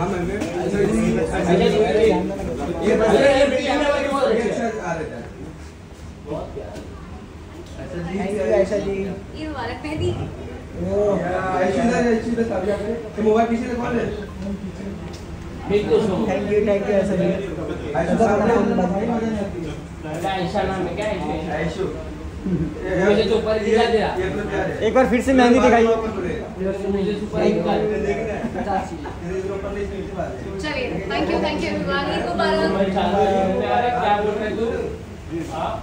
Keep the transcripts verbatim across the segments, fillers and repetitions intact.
Mobile किसी ने कौन है? थैंक यू थैंक यू ऐसा जी। ऐसा नाम है क्या? ऐशु। मुझे तो ऊपर दिखा दे रहा। एक बार फिर से मेहंदी दिखाइए। मुझे ऊपर दिखा दे। चलिए thank you thank you everyone. Eid मुबारक। क्या बोल रहे तू? हां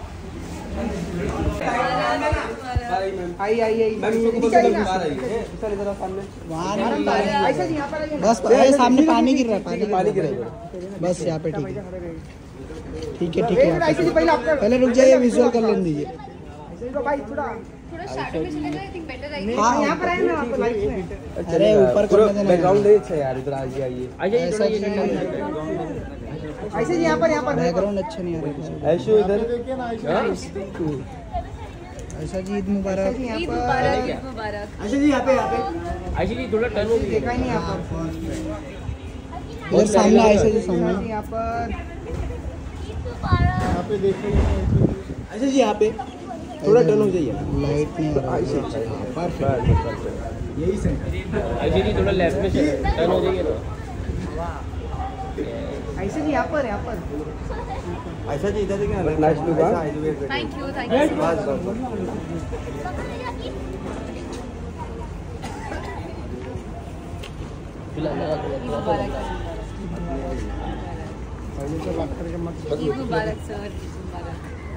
आई आई आई मैम को बस बाहर आई है सर इधर सामने वहां ऐसा जी यहां पर आइए बस ये सामने पानी गिर रहा है पानी पानी गिर रहा है बस यहां पे ठीक है ठीक है ठीक है ऐसे जी पहले आपका पहले रुक जाइए विजुअल कर लेने दीजिए ऐसे तो भाई थोड़ा थोड़ा स्टार्ट में चलेगा आई थिंक बेटर आएगा। हां यहां पर आए ना आप लाइव में अरे ऊपर करने देना बैकग्राउंड नहीं अच्छा यार इधर आइए आइए आइए थोड़ा ये ऐसे जी यहां पर यहां पर बैकग्राउंड अच्छा नहीं आ रहा ऐशु इधर देखिए ना ऐशु ऐसा जी ईद मुबारक। ईद मुबारक ईद मुबारक। ऐसे जी यहाँ पे यहाँ पे ऐसे जी थोड़ा टर्न हो गया देखा ही नहीं यहाँ पर इधर सामने ऐसे जी सामने यहाँ पर यहाँ पे देखिए ऐसे जी यहाँ पे थोड़ा टर्न हो जाइए लाइट नहीं परफेक्ट यही सही ऐसे जी थोड़ा लेफ्ट में टर्न हो जाइए ना ऐसे जी यहाँ पर यहाँ पर ऐसा जी इधर देखिए nice look thank you thank you बस बस ईद मुबारक सर ईद मुबारक।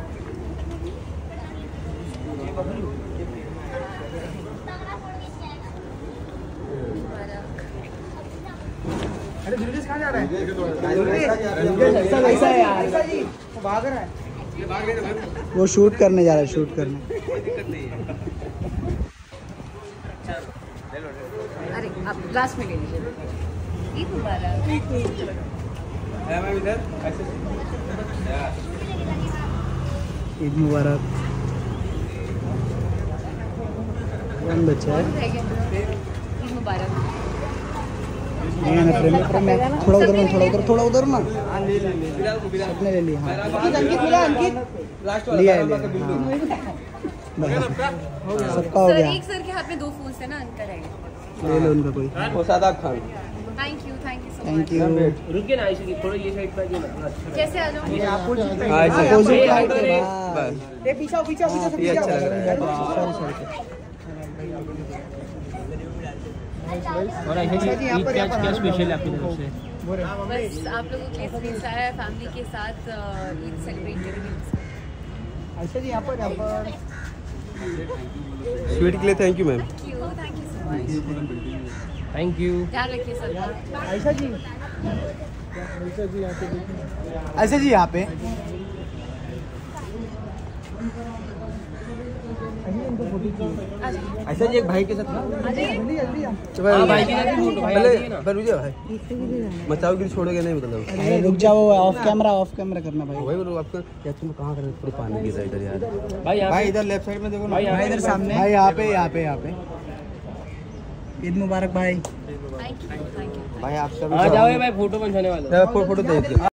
अरे जुलूस कहाँ जा रहा है? ऐसा है यार ऐसा जी वो भाग रहा है वो शूट करने जा रहा है शूट करने अरे आप लास्ट में ले लीजिए। ईद मुबारक। ईद मुबारक। कौन बच्चा है? ईद मुबारक। नहीं ना फ्रेम फ्रेम में थोड़ा उधर में थोड़ा उधर थोड़ा उधर ना सबने ले लिया हाँ अंकित मिला अंकित लिया लिया सबका हो सर गया एक सर के हाथ में दो फूल थे ना अंतर है। ले लो उनका कोई वो Shadab Khan thank you thank you so much. Thank you रुकिए ना ऐसे थोड़ा ये साइड पे ना कैसे आ जाऊँ? हां ऐसे अपोजिट साइड पे बस ये पीछे पीछे पीछे ये अच्छा लग रहा है सॉरी सॉरी और ऐसे जी क्या क्या स्पेशल है आपकी तरफ से? बस आप लोगों के लिए स्पेस आया है फैमिली के साथ ईद सेलिब्रेट करेंगे। अच्छा जी यहाँ पर यहाँ पर स्वीट के लिए thank you ma'am. Thank you thank you so much. Thank you. ध्यान रखिए सर। ऐसा जी ऐसा जी यहाँ पे ऐसा जी एक भाई के साथ जल्दी जल्दी भाई के साथ फोटो पहले पर रुक जा भाई मचाओ गिर छोड़ोगे नहीं मतलब अरे रुक जाओ ऑफ कैमरा ऑफ कैमरा करना भाई भाई बोलो आपका यार तुम कहां कर रहे हो पूरा पानी गिर रहा है इधर यार भाई भाई इधर लेफ्ट साइड में देखो ना भाई इधर सामने भाई यहाँ पे यहाँ पे यहाँ पे ईद मुबारक भाई थैंक यू थैंक यू। भाई आप सब आ जाओ भाई फोटो बनवाने वाला फोटो दे दो।